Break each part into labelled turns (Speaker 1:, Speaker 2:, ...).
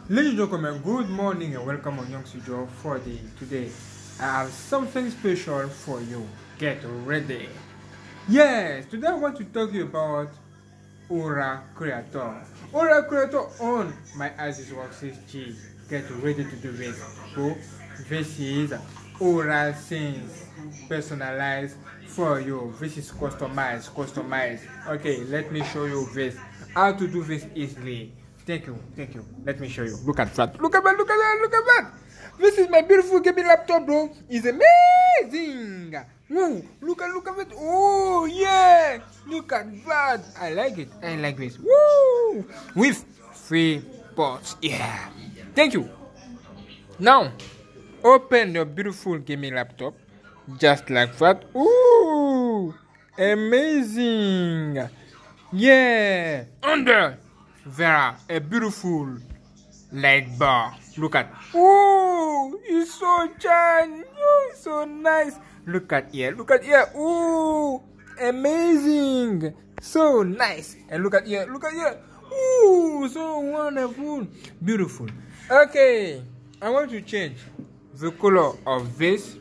Speaker 1: Ladies and gentlemen, good morning and welcome on Young Studio for today. I have something special for you. Get ready. Yes, today I want to talk to you about Aura Creator. Aura Creator on my Asus Workspace G. Get ready to do this. So this is Aura Sense personalized for you. This is customized. Okay, let me show you this. How to do this easily. Thank you. Let me show you. Look at that. Look at that. This is my beautiful gaming laptop, bro. It's amazing. Whoa, look at it. Oh, yeah. Look at that. I like it. I like this. Woo. With 3 ports. Yeah. Thank you. Now, open your beautiful gaming laptop. Just like that. Ooh. Amazing. Yeah. Under there, a beautiful light bar. Look at. Oh, it's so shiny. Oh, it's so nice. Look at here. Oh, amazing. So nice. And look at here. Oh, so wonderful. Beautiful. Okay, I want to change the color of this,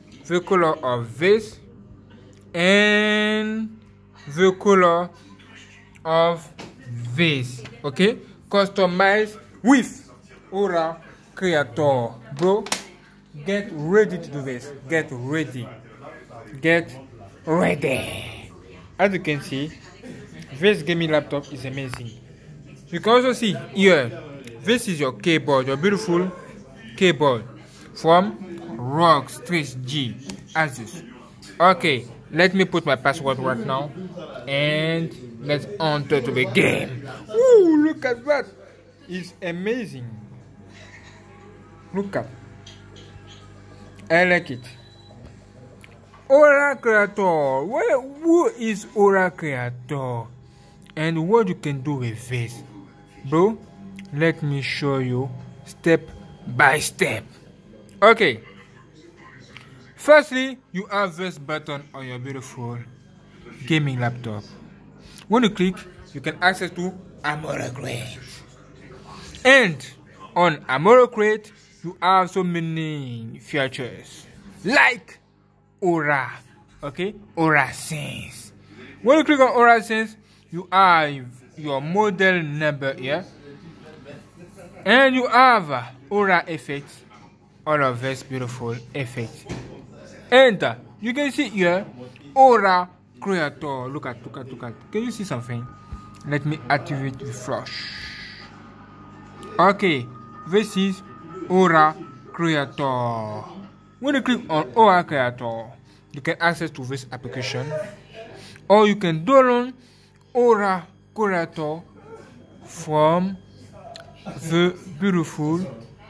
Speaker 1: and the color of this. Okay, customize with Aura Creator, bro. Get ready to do this. Get ready. As you can see, this gaming laptop is amazing. You can also see here, this is your keyboard, your beautiful keyboard from ROG Strix G Asus. Okay, let me put my password right now and let's enter to the game. Ooh, look at that. It's amazing. Look at. I like it. Aura Creator. Who is Aura Creator? And what you can do with this? Bro, let me show you step by step. Okay. Firstly, you have this button on your beautiful gaming laptop. When you click, you can access to AmoroCreate. And on AmoroCreate, you have so many features like Aura. Okay, Aura Sense. When you click on Aura Sense, you have your model number here, and you have Aura effects. All of this beautiful effects. And you can see here Aura Creator. Look at. Can you see something? Let me activate the flash. Okay, this is Aura Creator. When you click on Aura Creator, you can access to this application, or you can download Aura Creator from the beautiful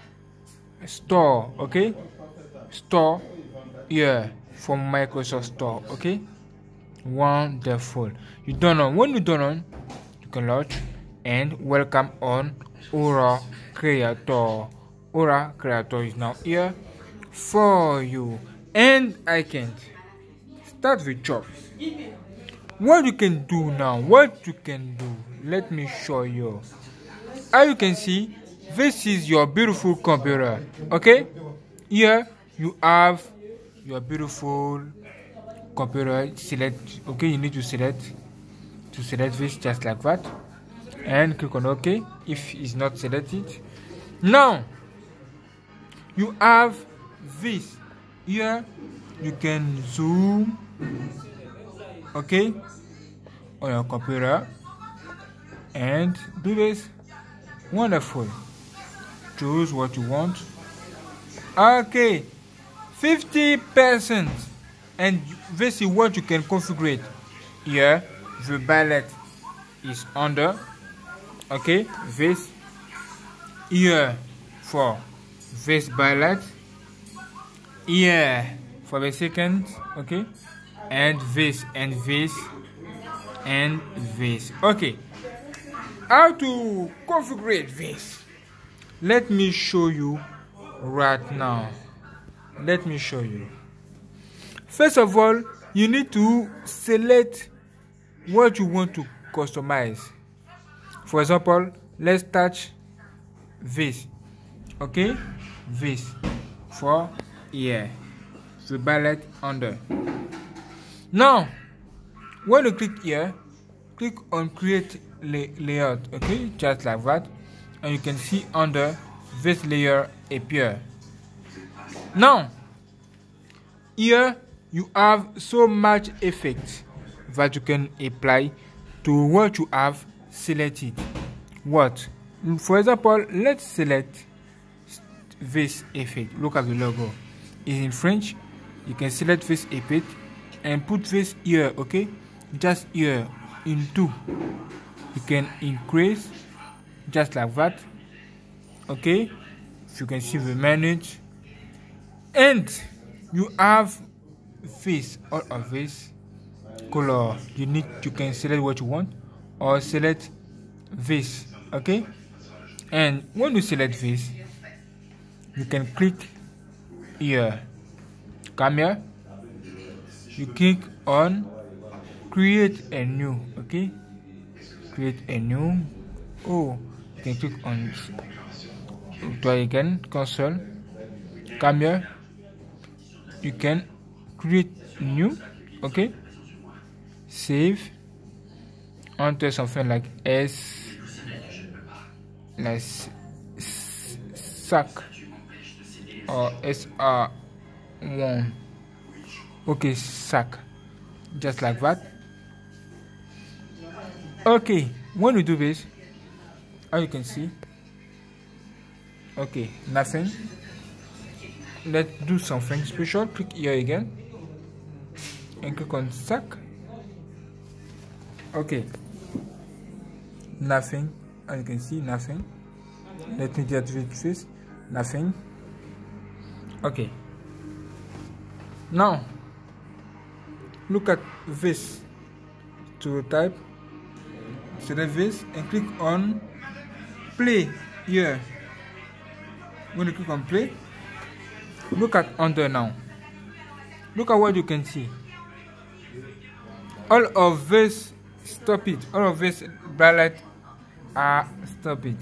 Speaker 1: store. Okay, store. Yeah, from Microsoft Store. Okay, wonderful. You don't know. When you don't know, you can launch and welcome on Aura Creator. Aura Creator is now here for you, and I can start the job. What you can do now? Let me show you. As you can see, this is your beautiful computer. Okay, here you have your beautiful computer. Select. Okay, you need to select this just like that, and click on OK if it's not selected. Now you have this here. You can zoom, okay, on your computer and do this. Wonderful. Choose what you want. Okay, 50%, and this is what you can configure. Here the backlight is under. Okay, this here for this backlight, here for the second. Okay, and this. Okay, how to configure this? Let me show you right now. First of all, you need to select what you want to customize. For example, let's touch this. Okay, this for ear. The ballot under. Now, when you click here, click on create layout. Okay, just like that, and you can see under this layer appear. Now, here you have so much effect that you can apply to what you have selected. What? For example, let's select this effect. Look at the logo. It's in French. You can select this effect and put this here. Okay, just here in 2. You can increase just like that. Okay, so you can see the manage, and you have this, all of this color. You can select what you want or select this. Okay, and when you select this, you can click here, come here, you click on create a new. Okay, create a new. Oh, you can click on try again, console, come here, you can create new. Okay, save, enter something like sac or SR1. Okay, sac, just like that. Okay, when we do this, as you can see, okay, nothing. Let's do something special. Click here again and click on sac. Okay, nothing. As you can see, nothing. Let me deactivate this. Nothing. Okay, now look at this. To type, select this and click on play here. When you click on play, look at under now. Look at what you can see. All of this stop it. All of this ballot are stop it.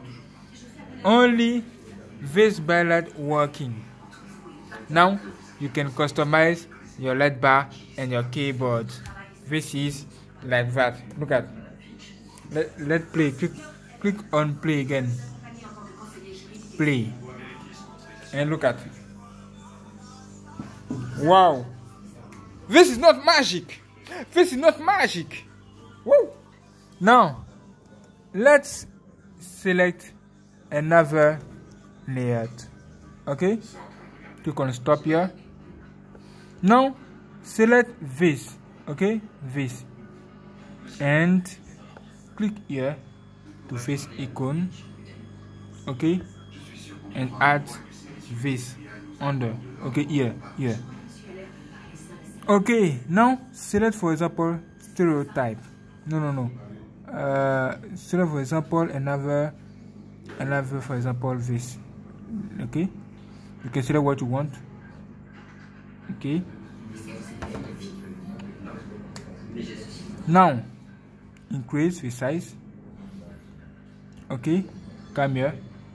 Speaker 1: Only this ballot working. Now you can customize your LED bar and your keyboard. This is like that. Look at. Let's play. Click on play again. Play. And look at. Wow. This is not magic. This is not magic. Woo. Now, let's select another layout. Okay. Click on stop here. Now, select this. Okay. This. And click here to face icon. Okay. And add this under. Okay, here. Okay, now select for example stereotype. No. Select for example another for example this. Okay, you can select what you want. Okay, now increase the size. Okay, come here,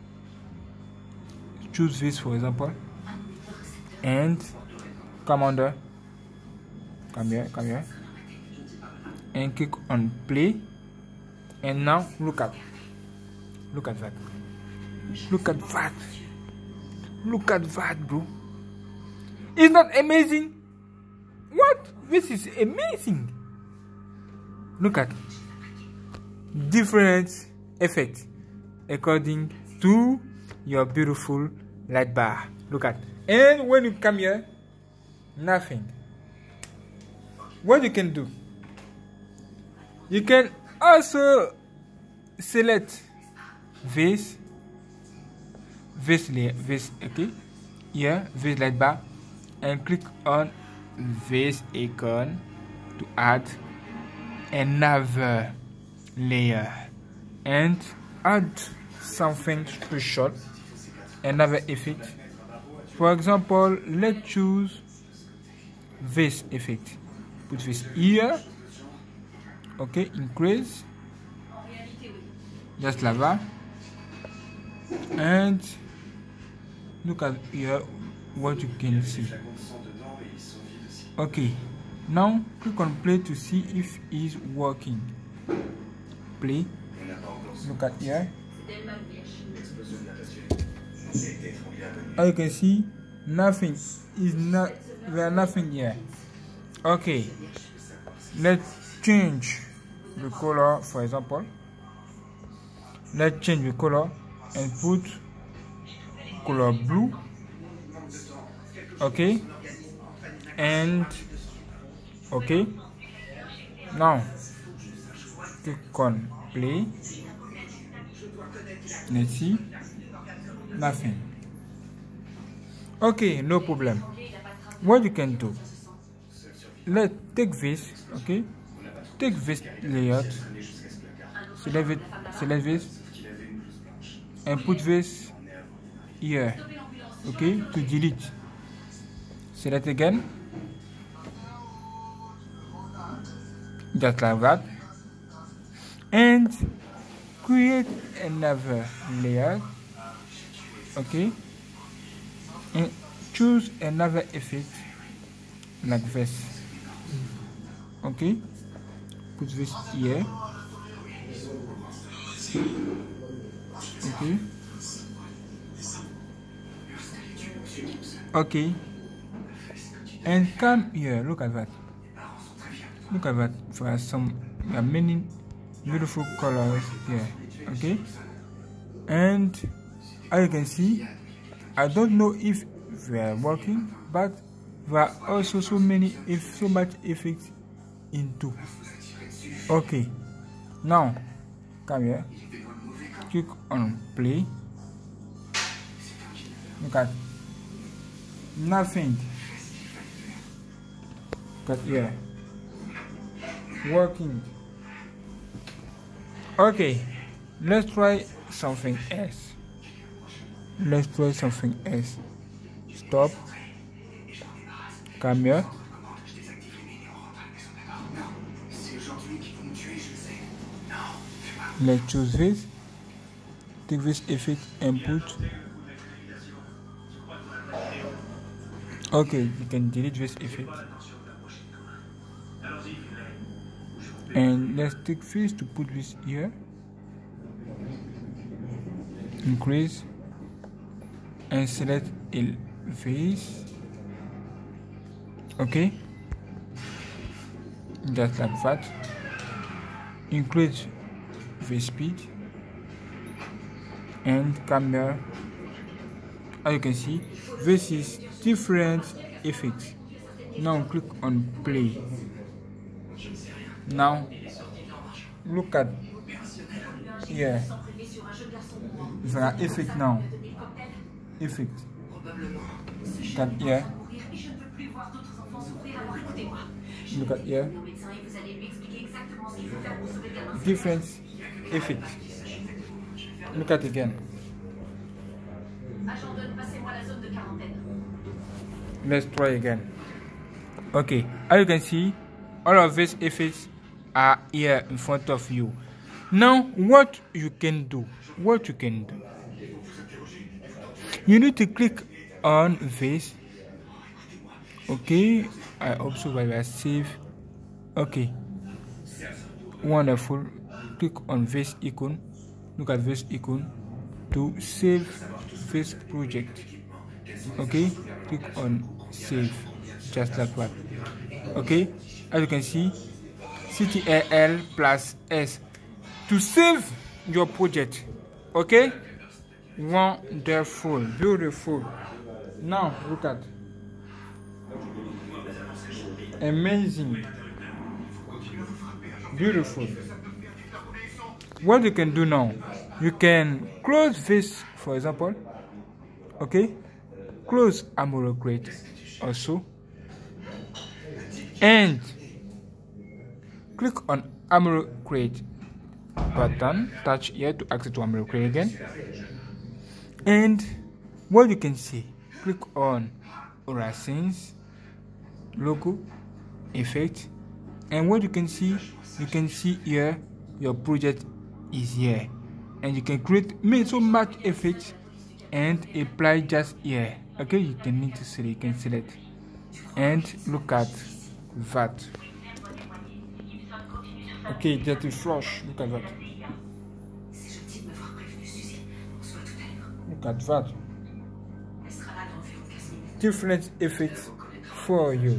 Speaker 1: choose this for example, and come under, come here, and click on play. And now look at that, look at that, bro. It's not amazing? What? This is amazing. Look at different effects according to your beautiful light bar. Look at. And when you come here, nothing. What you can do, you can also select this okay, here, this light bar, and click on this icon to add another layer and add something special, another effect. For example, let's choose this effect. Put this here. Okay, increase just like that. and look at here what you can see. Okay, now click on play to see if it's working. Play. Look at here. As you can see, nothing is not there, nothing here. Okay, let's change the color. For example, let's change the color and put color blue. Okay, and okay, now click on play. Let's see, nothing. Okay, no problem. What you can do, let's take this. Okay, take this layout, select this and put this here. Okay, to delete, select again, just like that, and create another layer. Okay, and choose another effect like this. Okay, put this here. Okay, okay, and come here. Look at that. Look at that. There are many beautiful colors here. Okay, and as you can see, I don't know if they are working, but there are also so much effects into. Okay, now come here, click on play. Look at nothing. But yeah, working. Okay, let's try something else. Let's try something else. Stop. Come here. Let's choose this. Take this effect and put. Okay, you can delete this effect. And let's take this to put this here. Increase and select face. Okay, just like that. Increase the speed and camera. As you can see, this is different effects. Now click on play. Now look at here. There are effects now. Effect. Look at here. Look at here. Different effects. Look at again. Let's try again. Okay, as you can see, all of these effects are here in front of you. Now, what you can do? You need to click on this. Okay, I also will save. Okay, wonderful. Click on this icon. Look at this icon to save this project. Okay, click on save, just like that. Okay, as you can see, Ctrl+S to save your project. Okay, wonderful, beautiful. Now look at amazing, beautiful. What you can do now, you can close this, for example. Okay, close Amuro Create also, and click on Amuro Create button, touch here to access to Amuro Create again. And what you can see, click on Aura Scenes, logo, effect, and what you can see here, your project is here, and you can create so much effects and apply just here. Okay, you can need to select, you can select, and look at that. Okay, just a flush. Look at that. Look at that. Different effects for you.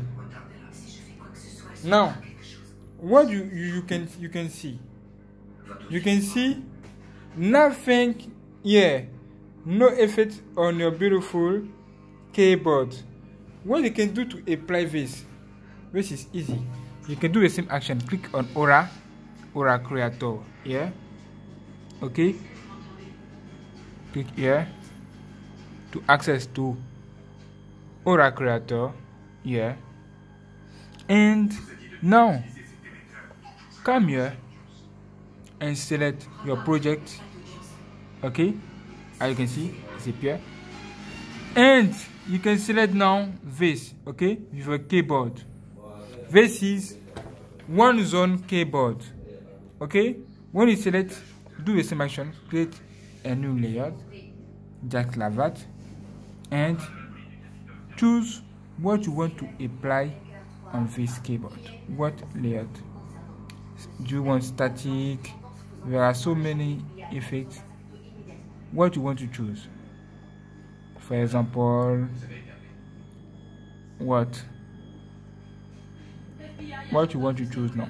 Speaker 1: Now, what you can see? You can see nothing here. No effect on your beautiful keyboard. What you can do to apply this is easy. You can do the same action. Click on Aura Creator here. Okay. Click here to access to Aura Creator here. And now come here and select your project. Okay, as you can see, it's appear. And you can select now this, okay, with your keyboard. This is one zone keyboard. Okay, when you select, do the same action, create a new layer, just like that, and choose what you want to apply on this keyboard. What layout? Do you want static? There are so many effects. What you want to choose? For example, what you want to choose now?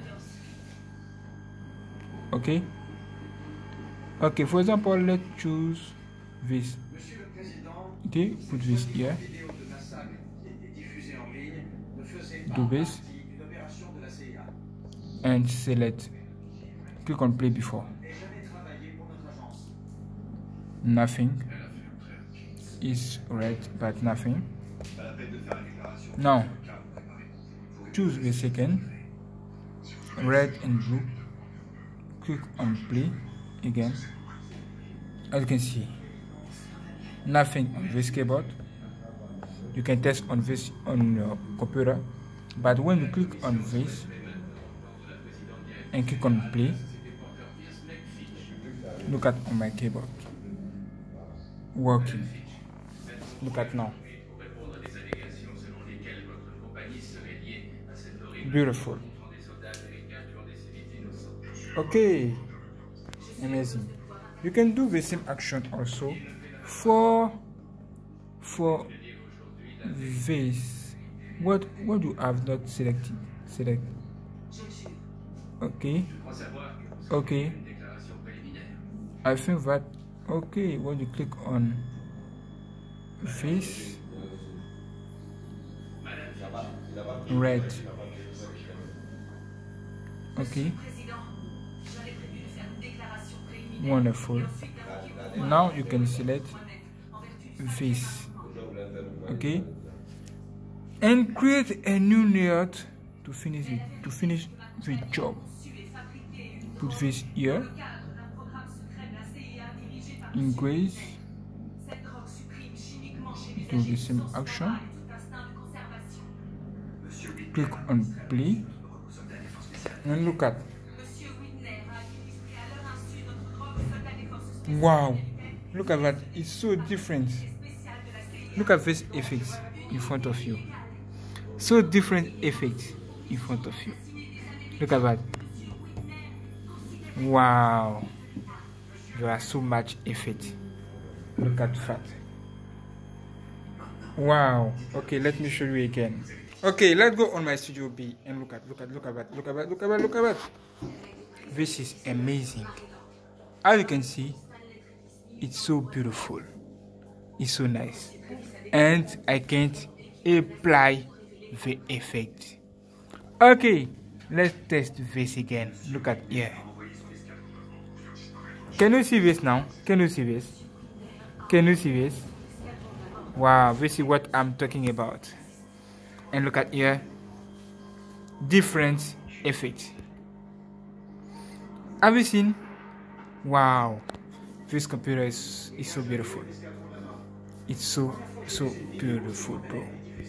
Speaker 1: Okay. Okay, for example, let's choose this. Okay, put this here. Do this and select. Click on play before. Nothing is red, but nothing. Now choose the second, red and blue. Click on play again. As you can see, nothing on this keyboard. You can test on this on your computer, but when you click on this and click on play, look at on my keyboard working. Look at now. Beautiful. Okay, amazing. You can do the same action also for this. What you have not selected, select. Okay, okay, I think that okay. When you click on this red, okay, wonderful. Now you can select this, okay, and create a new layout to finish it, to finish the job. Put this here, increase, do the same action, click on play, and look at. Wow, look at that, it's so different. Look at this effects in front of you. So different effects in front of you. Look at that. Wow, there are so much effect. Look at that. Wow. Okay, let me show you again. Okay, let's go on my Studio B and look at that. This is amazing. As you can see, it's so beautiful. It's so nice. And I can't apply the effect. Okay, let's test this again. Look at here. Can you see this now? Can you see this? Can you see this? Wow, this is what I'm talking about. And look at here. Different effects. Have you seen? Wow, this computer is so beautiful. It's so beautiful, bro.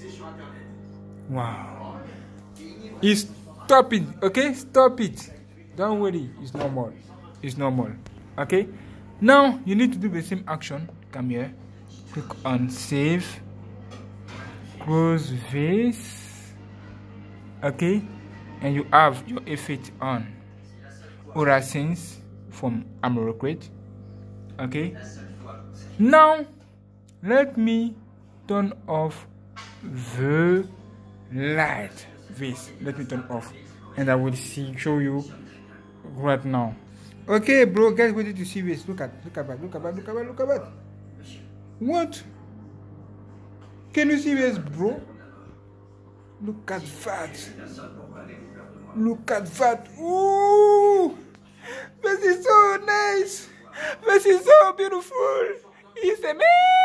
Speaker 1: Wow. Stop it, okay? Stop it. Don't worry, it's normal. It's normal. Okay? Now you need to do the same action. Come here, click on save, close this, okay, and you have your effect on Aura Sense from Amorocrate. Okay, now let me turn off the light. This, let me turn off, and I will show you right now. Okay, bro, guys, ready to see this? Look at that. What? Can you see this, bro? Look at that. Look at that. Ooh, this is so nice. This is so beautiful. It's amazing.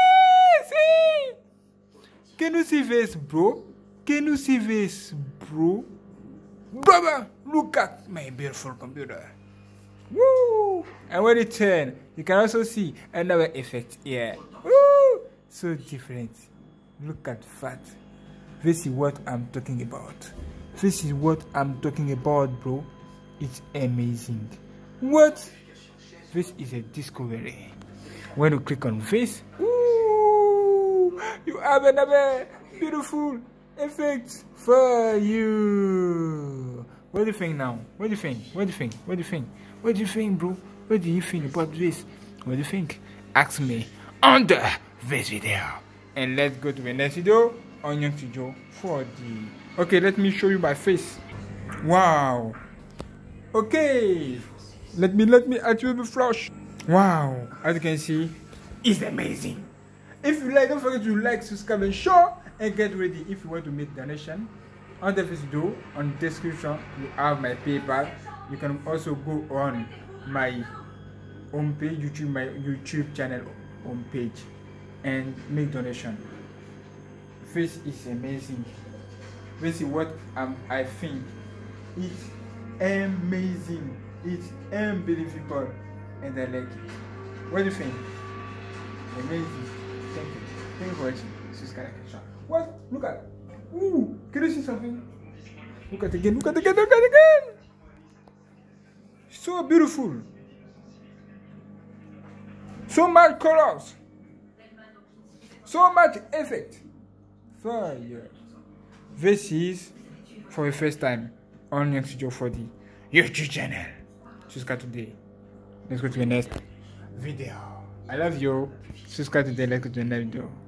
Speaker 1: Can you see this, bro? Can you see this, bro? Brother, look at my beautiful computer. Woo! And when it turns, you can also see another effect here. Woo! So different. Look at that. This is what I'm talking about. This is what I'm talking about, bro. It's amazing. What? This is a discovery. When you click on this, woo, you have another beautiful effect for you. What do you think now? What do you think? What do you think? What do you think? What do you think, bro? What do you think about this? What do you think? Ask me under this video. And let's go to the next video on Young Studio 4D. Okay, let me show you my face. Wow. Okay. Let me activate the flash. Wow. As you can see, it's amazing. If you like, don't forget to like, subscribe, and share. And get ready if you want to make donation. Under this video, on the description, you have my PayPal. You can also go on my homepage, my YouTube channel homepage, and make donation. This is amazing. This is what I think. It's amazing. It's unbelievable, and I like it. What do you think? Amazing. Thank you. Thank you for watching. Subscribe. What? Look at. Ooh, can you see something? Look at again. Look at again. Look at again. So beautiful. So much colors. So much effect. Fire. This is for the first time on Young Studio 4D YouTube channel. Subscribe today. Let's go to the next video. I love you. Subscribe today. Let's go to the next video.